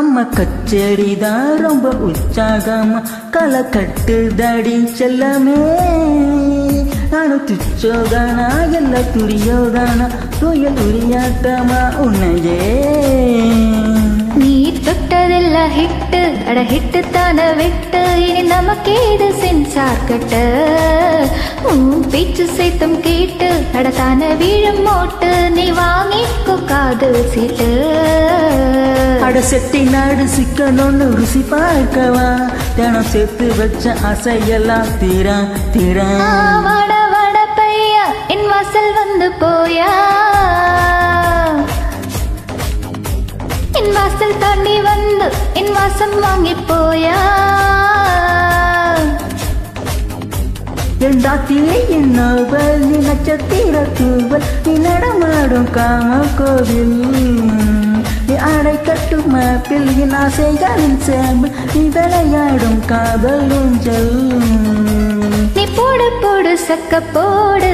நம்ம கச்சேரிதான் ரொம்ப உற்சாகமா களை கட்டுதடி செல்லமே. நானும் துச்சோதானா எல்லா துரியோதானா துயல் துரியாட்டமா உன்னையே. நீ தொட்டதெல்லாம் ஹிட்டு அட ஹிட்டு தான விட்டு இனி நமக்கேது சென்சார் கட்ட. உன் பேச்சு சைத்தம் கேட்டு அட தான வீழும் மோட்டு நீ வாங்கிக்கோ காதல் சீட்டு. அட செட்டி நாடு சிக்கனொன்னு ருசி பார்க்கவா தினம் சேர்த்து வச்ச அசையெல்லாம் தீரா தீரா. வட வட பையா என் வாசல் வந்து போயா. என் வாசல் தாண்டி வந்து என் வாசம் வாங்கி போயா. என் தாத்திலே என் நோபல் நீ நட்சத்திர தூவல் நீ நடமாடும் காம கோவில். நீ ஆடை கட்டும் மாப்பில் என் ஆசைகளின் சேம்பல் நீ விளையாடும் காதல் ஊஞ்சல். நீ போடு போடு சக்க போடு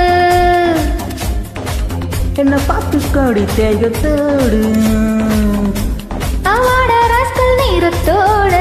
என்ன பார்த்து கோடி தேகத்தோடு அவாட ராஸ்கல் நீரத்தோடு.